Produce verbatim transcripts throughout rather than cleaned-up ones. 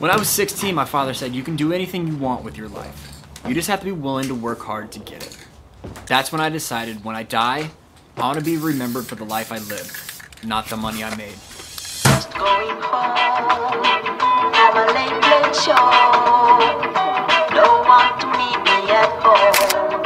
When I was sixteen, my father said, you can do anything you want with your life. You just have to be willing to work hard to get it. That's when I decided, when I die, I want to be remembered for the life I lived, not the money I made. Just going home from a late, late show. No one to meet me at home.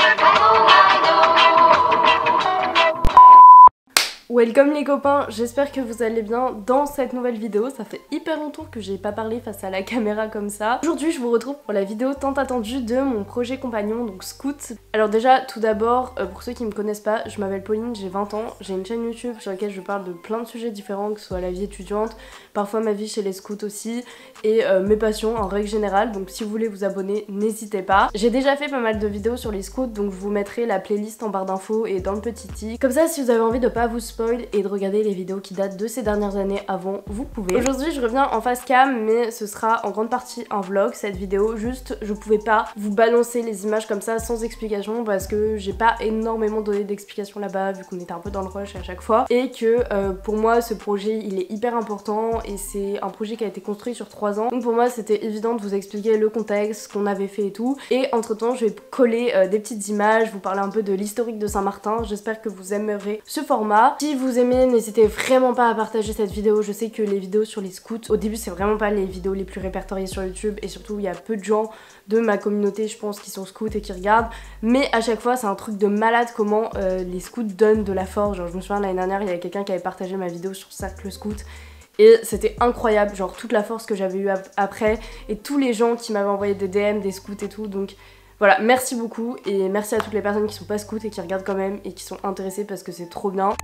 Welcome les copains, j'espère que vous allez bien dans cette nouvelle vidéo. Ça fait hyper longtemps que j'ai pas parlé face à la caméra comme ça. Aujourd'hui je vous retrouve pour la vidéo tant attendue de mon projet compagnon, donc Scout. Alors déjà tout d'abord, euh, pour ceux qui me connaissent pas, je m'appelle Pauline, j'ai vingt ans, j'ai une chaîne YouTube sur laquelle je parle de plein de sujets différents, que ce soit la vie étudiante, parfois ma vie chez les scouts aussi, et euh, mes passions en règle générale, donc si vous voulez vous abonner, n'hésitez pas. J'ai déjà fait pas mal de vidéos sur les scouts, donc je vous mettrai la playlist en barre d'infos et dans le petit i. Comme ça si vous avez envie de pas vous spoiler et de regarder les vidéos qui datent de ces dernières années avant, vous pouvez. Aujourd'hui je reviens en face cam, mais ce sera en grande partie un vlog cette vidéo. Juste je pouvais pas vous balancer les images comme ça sans explication parce que j'ai pas énormément donné d'explications là-bas vu qu'on était un peu dans le rush à chaque fois, et que euh, pour moi ce projet il est hyper important et c'est un projet qui a été construit sur trois ans, donc pour moi c'était évident de vous expliquer le contexte, ce qu'on avait fait et tout. Et entre temps je vais coller euh, des petites images, vous parler un peu de l'historique de Saint-Martin. J'espère que vous aimerez ce format. Si vous aimez, n'hésitez vraiment pas à partager cette vidéo. Je sais que les vidéos sur les scouts, au début c'est vraiment pas les vidéos les plus répertoriées sur YouTube, et surtout il y a peu de gens de ma communauté je pense qui sont scouts et qui regardent, mais à chaque fois c'est un truc de malade comment euh, les scouts donnent de la force. Genre je me souviens l'année dernière il y avait quelqu'un qui avait partagé ma vidéo sur Cercle Scout et c'était incroyable, genre toute la force que j'avais eu après, et tous les gens qui m'avaient envoyé des D M, des scouts et tout. Donc voilà, merci beaucoup et merci à toutes les personnes qui sont pas scouts et qui regardent quand même et qui sont intéressées parce que c'est trop bien.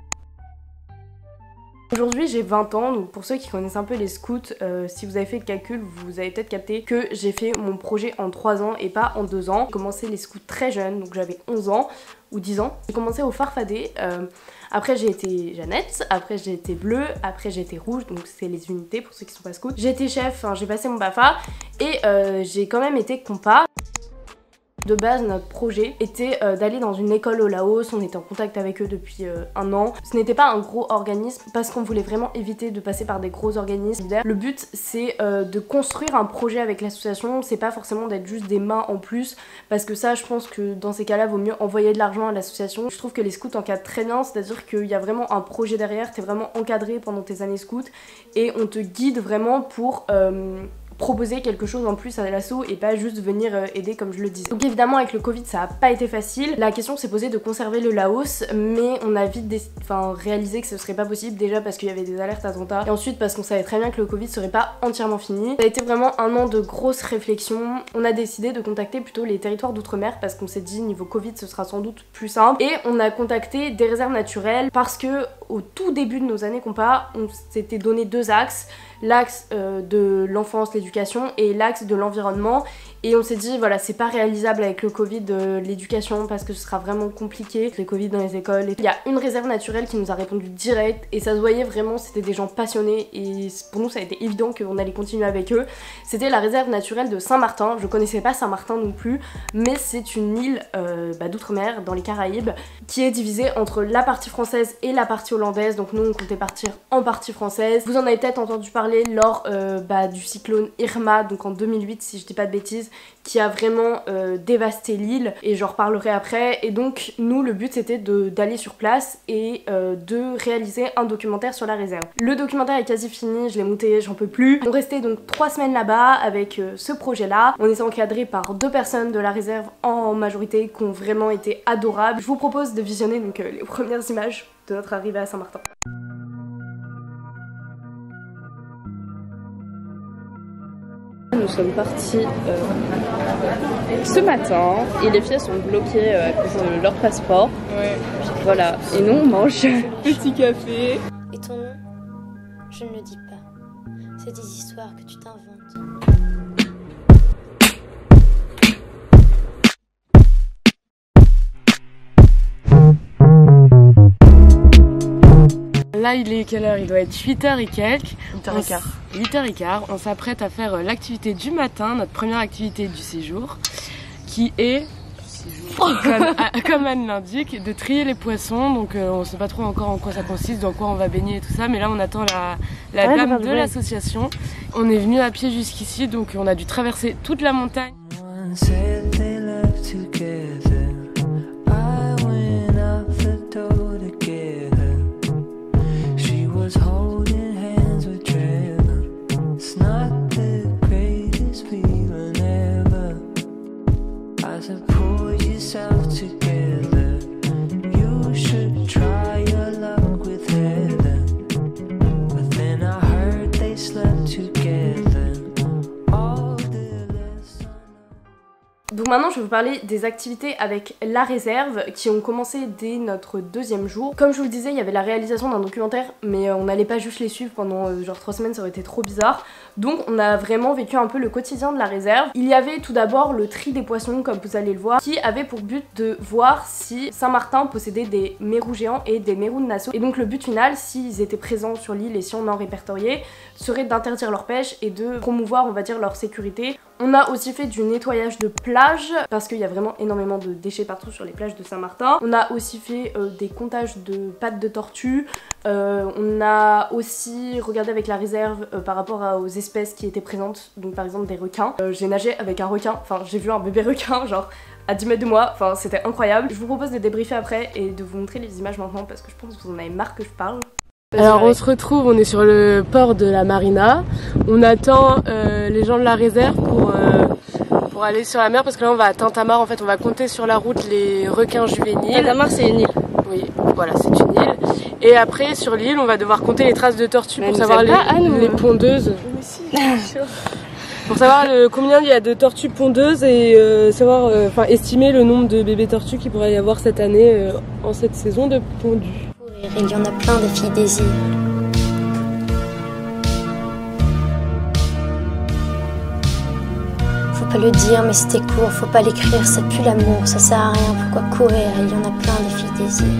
Aujourd'hui j'ai vingt ans, donc pour ceux qui connaissent un peu les scouts, euh, si vous avez fait le calcul, vous avez peut-être capté que j'ai fait mon projet en trois ans et pas en deux ans. J'ai commencé les scouts très jeune, donc j'avais onze ans ou dix ans. J'ai commencé au Farfadet, euh, après j'ai été Jeannette, après j'ai été bleue, après j'ai été rouge, donc c'est les unités pour ceux qui sont pas scouts. J'ai été chef, enfin, j'ai passé mon BAFA et euh, j'ai quand même été compas. De base, notre projet était euh, d'aller dans une école au Laos. On était en contact avec eux depuis euh, un an. Ce n'était pas un gros organisme parce qu'on voulait vraiment éviter de passer par des gros organismes. Le but c'est euh, de construire un projet avec l'association. C'est pas forcément d'être juste des mains en plus, parce que ça je pense que dans ces cas-là vaut mieux envoyer de l'argent à l'association. Je trouve que les scouts encadrent très bien, c'est-à-dire qu'il y a vraiment un projet derrière. T'es vraiment encadré pendant tes années scouts et on te guide vraiment pour... Euh, proposer quelque chose en plus à l'asso et pas juste venir aider comme je le disais. Donc évidemment avec le Covid ça a pas été facile. La question s'est posée de conserver le Laos, mais on a vite enfin, réalisé que ce serait pas possible, déjà parce qu'il y avait des alertes attentats et ensuite parce qu'on savait très bien que le Covid serait pas entièrement fini. Ça a été vraiment un an de grosses réflexions. On a décidé de contacter plutôt les territoires d'outre-mer parce qu'on s'est dit niveau Covid ce sera sans doute plus simple, et on a contacté des réserves naturelles parce que au tout début de nos années compas on s'était donné deux axes, l'axe euh, de l'enfance, l'éducation, et l'axe de l'environnement, et on s'est dit voilà c'est pas réalisable avec le Covid de l'éducation parce que ce sera vraiment compliqué, le Covid dans les écoles. Il y a une réserve naturelle qui nous a répondu direct et ça se voyait vraiment, c'était des gens passionnés et pour nous ça a été évident qu'on allait continuer avec eux. C'était la réserve naturelle de Saint-Martin. Je connaissais pas Saint-Martin non plus, mais c'est une île euh, bah, d'outre-mer dans les Caraïbes qui est divisée entre la partie française et la partie hollandaise, donc nous on comptait partir en partie française. Vous en avez peut-être entendu parler lors euh, bah, du cyclone Irma, donc en deux mille huit si je dis pas de bêtises, qui a vraiment euh, dévasté l'île, et j'en reparlerai après. Et donc nous le but c'était d'aller sur place et euh, de réaliser un documentaire sur la réserve. Le documentaire est quasi fini, je l'ai monté, j'en peux plus. On restait donc trois semaines là-bas avec euh, ce projet là. On était encadré par deux personnes de la réserve en majorité qui ont vraiment été adorables. Je vous propose de visionner donc euh, les premières images de notre arrivée à Saint-Martin. Nous sommes partis euh, ce matin et les filles sont bloquées euh, à cause de leur passeport. Ouais. Voilà, et nous on mange petit café. Et ton nom, je ne le dis pas. C'est des histoires que tu t'inventes. Là il est quelle heure? Il doit être huit heures et quelques. huit heures quinze. huit heures quinze. On s'apprête à faire l'activité du matin, notre première activité du séjour, qui est... comme, comme Anne l'indique, de trier les poissons. Donc euh, on ne sait pas trop encore en quoi ça consiste, dans quoi on va baigner et tout ça. Mais là on attend la, la ouais, dame de l'association. On est venu à pied jusqu'ici, donc on a dû traverser toute la montagne. Donc maintenant je vais vous parler des activités avec la réserve qui ont commencé dès notre deuxième jour. Comme je vous le disais, il y avait la réalisation d'un documentaire, mais on n'allait pas juste les suivre pendant euh, genre trois semaines, ça aurait été trop bizarre. Donc on a vraiment vécu un peu le quotidien de la réserve. Il y avait tout d'abord le tri des poissons, comme vous allez le voir, qui avait pour but de voir si Saint-Martin possédait des mérous géants et des mérous de Nassau. Et donc le but final, s'ils étaient présents sur l'île et si on en répertoriait, serait d'interdire leur pêche et de promouvoir, on va dire, leur sécurité. On a aussi fait du nettoyage de plage parce qu'il y a vraiment énormément de déchets partout sur les plages de Saint-Martin. On a aussi fait euh, des comptages de pattes de tortue. Euh, on a aussi regardé avec la réserve euh, par rapport à, aux espèces qui étaient présentes, donc par exemple des requins. Euh, j'ai nagé avec un requin, enfin j'ai vu un bébé requin genre à dix mètres de moi, enfin c'était incroyable. Je vous propose de débriefer après et de vous montrer les images maintenant parce que je pense que vous en avez marre que je parle. Alors on se retrouve, on est sur le port de la marina, on attend euh, les gens de la réserve pour, euh, pour aller sur la mer parce que là on va à Tintamarre, en fait on va compter sur la route les requins juvéniles. Tintamarre c'est une île. Oui, voilà c'est une île. Et après sur l'île on va devoir compter les traces de tortues pour savoir les, pas, Anne, les pondeuses. Pour savoir le, combien il y a de tortues pondeuses et euh, savoir, enfin euh, estimer le nombre de bébés tortues qu'il pourrait y avoir cette année euh, en cette saison de pondu. Il y en a plein des filles des îles. Faut pas le dire, mais c'était court, faut pas l'écrire, ça pue l'amour, ça sert à rien, pourquoi courir? Il y en a plein des filles des îles.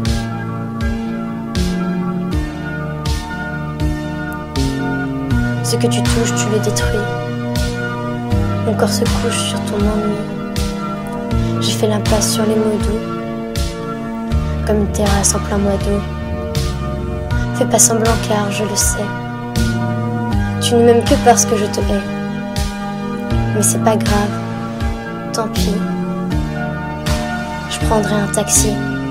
Ce que tu touches, tu le détruis. Mon corps se couche sur ton ennui. J'ai fait l'impasse sur les mots doux, comme une terrasse en plein mois d'eau. Fais pas semblant car je le sais. Tu ne m'aimes que parce que je te hais. Mais c'est pas grave, tant pis. Je prendrai un taxi.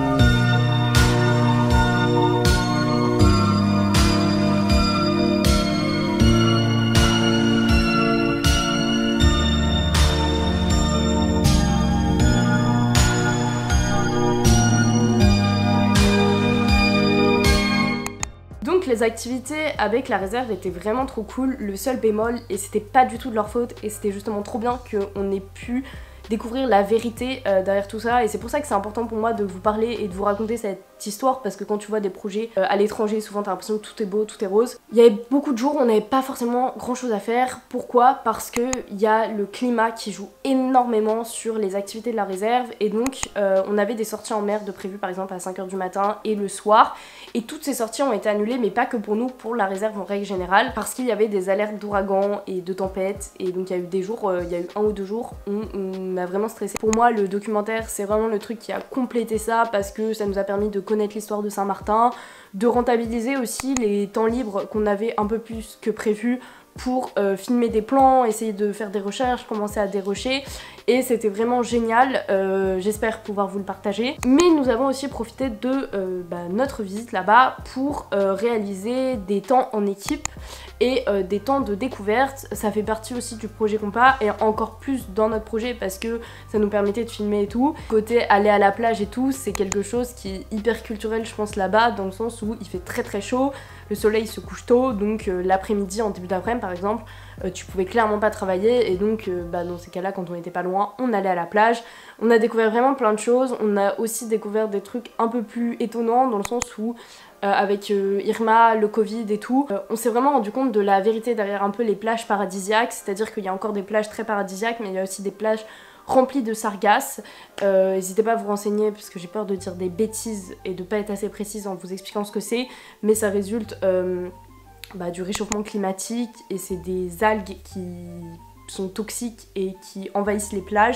Les activités avec la réserve étaient vraiment trop cool. Le seul bémol, et c'était pas du tout de leur faute, et c'était justement trop bien qu'on ait pu découvrir la vérité euh, derrière tout ça, et c'est pour ça que c'est important pour moi de vous parler et de vous raconter cette histoire, parce que quand tu vois des projets euh, à l'étranger, souvent t'as l'impression que tout est beau, tout est rose. Il y avait beaucoup de jours où on n'avait pas forcément grand chose à faire. Pourquoi? Parce que il y a le climat qui joue énormément sur les activités de la réserve, et donc euh, on avait des sorties en mer de prévues par exemple à cinq heures du matin et le soir, et toutes ces sorties ont été annulées, mais pas que pour nous, pour la réserve en règle générale, parce qu'il y avait des alertes d'ouragans et de tempêtes, et donc il y a eu des jours, euh, il y a eu un ou deux jours où on a vraiment stressé. Pour moi, le documentaire, c'est vraiment le truc qui a complété ça, parce que ça nous a permis de connaître l'histoire de Saint-Martin, de rentabiliser aussi les temps libres qu'on avait un peu plus que prévu pour euh, filmer des plans, essayer de faire des recherches, commencer à dérocher, et c'était vraiment génial. Euh, j'espère pouvoir vous le partager. Mais nous avons aussi profité de euh, bah, notre visite là-bas pour euh, réaliser des temps en équipe et euh, des temps de découverte. Ça fait partie aussi du projet Compas, et encore plus dans notre projet parce que ça nous permettait de filmer et tout. Côté aller à la plage et tout, c'est quelque chose qui est hyper culturel je pense là-bas, dans le sens où il fait très très chaud, le soleil se couche tôt, donc euh, l'après-midi, en début d'après-midi par exemple, euh, tu pouvais clairement pas travailler, et donc euh, bah, dans ces cas-là, quand on était pas loin, on allait à la plage. On a découvert vraiment plein de choses. On a aussi découvert des trucs un peu plus étonnants, dans le sens où euh, avec euh, Irma, le Covid et tout, euh, on s'est vraiment rendu compte de la vérité derrière un peu les plages paradisiaques, c'est-à-dire qu'il y a encore des plages très paradisiaques, mais il y a aussi des plages rempli de sargasses. Euh, n'hésitez pas à vous renseigner parce que j'ai peur de dire des bêtises et de pas être assez précise en vous expliquant ce que c'est, mais ça résulte euh, bah, du réchauffement climatique, et c'est des algues qui sont toxiques et qui envahissent les plages,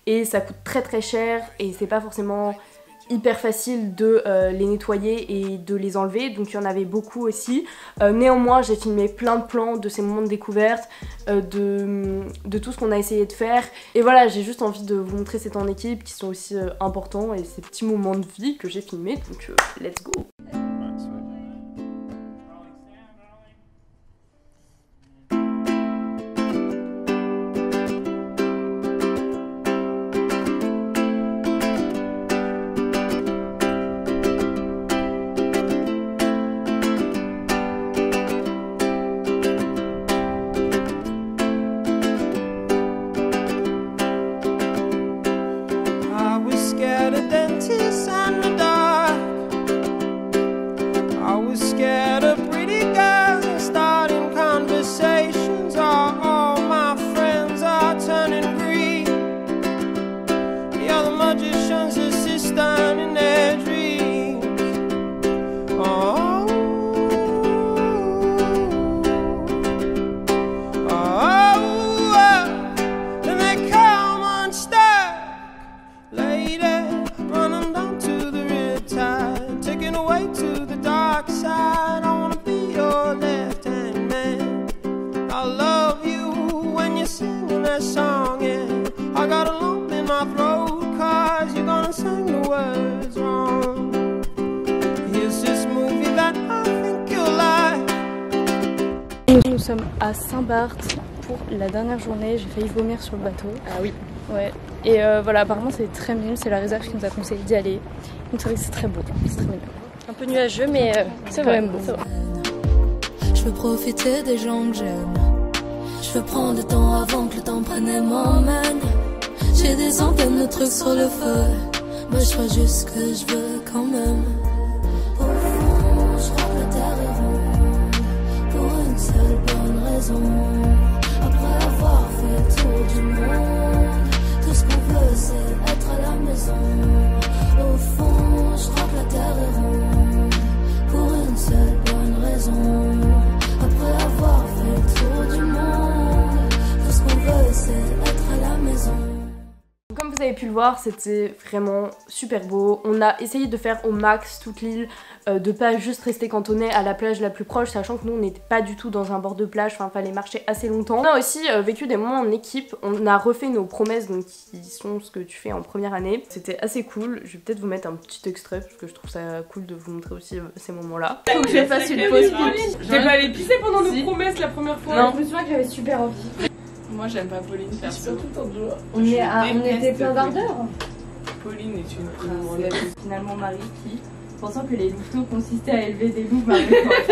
et ça coûte très très cher et c'est pas forcément hyper facile de euh, les nettoyer et de les enlever, donc il y en avait beaucoup aussi. Euh, néanmoins j'ai filmé plein de plans de ces moments de découverte, euh, de, de tout ce qu'on a essayé de faire, et voilà, j'ai juste envie de vous montrer ces temps en équipe qui sont aussi euh, importants et ces petits moments de vie que j'ai filmés, donc euh, let's go. Nous sommes à Saint-Barth pour la dernière journée, j'ai failli vomir sur le bateau. Ah oui. Ouais. Et euh, voilà, apparemment c'est très mignon, c'est la réserve qui nous a conseillé d'y aller. Donc c'est vrai que c'est très beau, c'est très mignon. Un peu nuageux mais euh, c'est quand même beau. Je veux profiter des gens que j'aime. Je veux prendre le temps avant que le temps prenne et m'emmène. J'ai des centaines de trucs sur le feu, mais je crois juste ce que je veux quand même. Au fond, je crois que la terre est ronde, pour une seule bonne raison. Après avoir fait le tour du monde, tout ce qu'on veut c'est être à la maison. Au fond, je crois que la terre est ronde, pour une seule bonne raison. Après avoir fait le tour du monde, tout ce qu'on veut c'est être à la maison. Comme vous avez pu le voir, c'était vraiment super beau. On a essayé de faire au max toute l'île, euh, de pas juste rester cantonné à la plage la plus proche, sachant que nous on n'était pas du tout dans un bord de plage, enfin fallait marcher assez longtemps. On a aussi euh, vécu des moments en équipe, on a refait nos promesses, donc qui sont ce que tu fais en première année. C'était assez cool, je vais peut-être vous mettre un petit extrait parce que je trouve ça cool de vous montrer aussi euh, ces moments-là. Faut que je fasse une pause. T'es pas allée pisser pendant nos promesses la première fois? Non. Je me souviens que j'avais super envie. Moi j'aime pas Pauline perso. On, est à, on était plein d'ardeur. Pauline est une Ah, c'est finalement Marie qui, pensant que les louveteaux consistaient à élever des loups, Marie.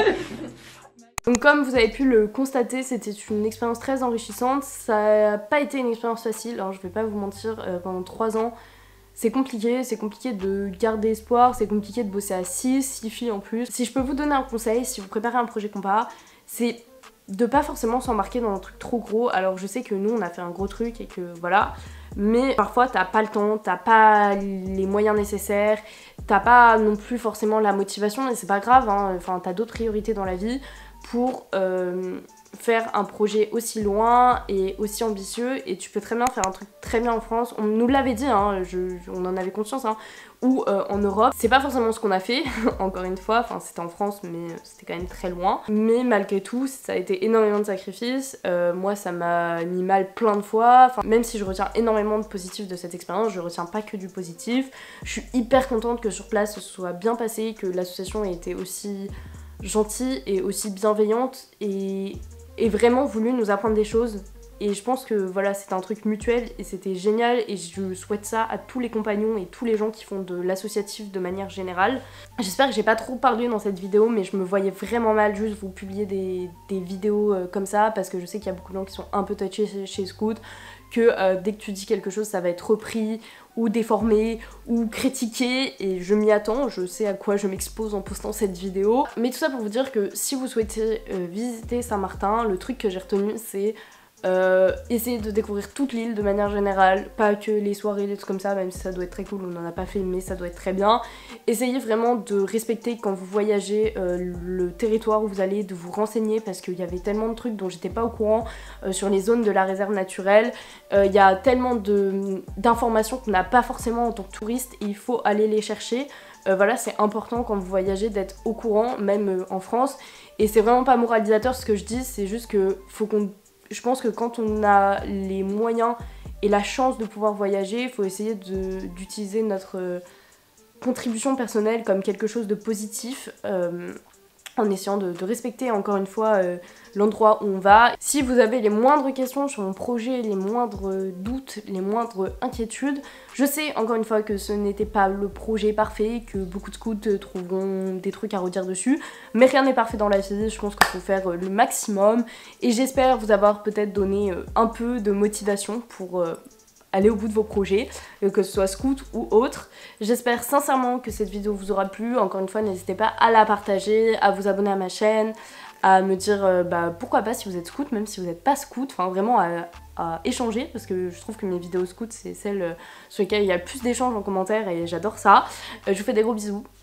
Donc comme vous avez pu le constater, c'était une expérience très enrichissante. Ça n'a pas été une expérience facile, hein, je vais pas vous mentir, euh, pendant trois ans. C'est compliqué, c'est compliqué de garder espoir, c'est compliqué de bosser à six, six filles en plus. Si je peux vous donner un conseil, si vous préparez un projet compas, c'est de pas forcément s'embarquer dans un truc trop gros. Alors je sais que nous on a fait un gros truc et que voilà, mais parfois t'as pas le temps, t'as pas les moyens nécessaires, t'as pas non plus forcément la motivation, et c'est pas grave, hein. Enfin t'as d'autres priorités dans la vie pour euh, faire un projet aussi loin et aussi ambitieux, et tu peux très bien faire un truc très bien en France. On nous l'avait dit, hein, je, je, on en avait conscience, hein, ou euh, en Europe. C'est pas forcément ce qu'on a fait, encore une fois, enfin c'était en France mais c'était quand même très loin. Mais malgré tout, ça a été énormément de sacrifices, euh, moi ça m'a mis mal plein de fois, enfin, même si je retiens énormément de positif de cette expérience, je retiens pas que du positif. Je suis hyper contente que sur place ce soit bien passé, que l'association ait été aussi gentille et aussi bienveillante et, et vraiment voulu nous apprendre des choses. Et je pense que voilà, c'était un truc mutuel et c'était génial, et je souhaite ça à tous les compagnons et tous les gens qui font de l'associatif de manière générale. J'espère que j'ai pas trop parlé dans cette vidéo, mais je me voyais vraiment mal juste vous publier des, des vidéos euh, comme ça, parce que je sais qu'il y a beaucoup de gens qui sont un peu touchés chez, chez Scout, que euh, dès que tu dis quelque chose ça va être repris ou déformé ou critiqué, et je m'y attends, je sais à quoi je m'expose en postant cette vidéo. Mais tout ça pour vous dire que si vous souhaitez euh, visiter Saint-Martin, le truc que j'ai retenu c'est Euh, essayez de découvrir toute l'île de manière générale, pas que les soirées, les trucs comme ça, même si ça doit être très cool, on n'en a pas fait mais ça doit être très bien. Essayez vraiment de respecter quand vous voyagez euh, le territoire où vous allez, de vous renseigner parce qu'il y avait tellement de trucs dont j'étais pas au courant euh, sur les zones de la réserve naturelle. Euh, il y a tellement de, d'informations qu'on n'a pas forcément en tant que touriste et il faut aller les chercher. Euh, voilà, c'est important quand vous voyagez d'être au courant, même euh, en France. Et c'est vraiment pas moralisateur ce que je dis, c'est juste que faut qu'on... Je pense que quand on a les moyens et la chance de pouvoir voyager, il faut essayer de, d'utiliser notre euh, contribution personnelle comme quelque chose de positif. Euh, en essayant de, de respecter encore une fois euh, l'endroit où on va. Si vous avez les moindres questions sur mon projet, les moindres doutes, les moindres inquiétudes, je sais encore une fois que ce n'était pas le projet parfait, que beaucoup de scouts trouveront des trucs à redire dessus, mais rien n'est parfait dans la vie, je pense qu'il faut faire le maximum et j'espère vous avoir peut-être donné un peu de motivation pour euh, aller au bout de vos projets, que ce soit scout ou autre. J'espère sincèrement que cette vidéo vous aura plu. Encore une fois, n'hésitez pas à la partager, à vous abonner à ma chaîne, à me dire euh, bah, pourquoi pas si vous êtes scout, même si vous n'êtes pas scout, enfin vraiment à, à échanger, parce que je trouve que mes vidéos scout, c'est celles sur lesquelles il y a le plus d'échanges en commentaire et j'adore ça. Euh, je vous fais des gros bisous.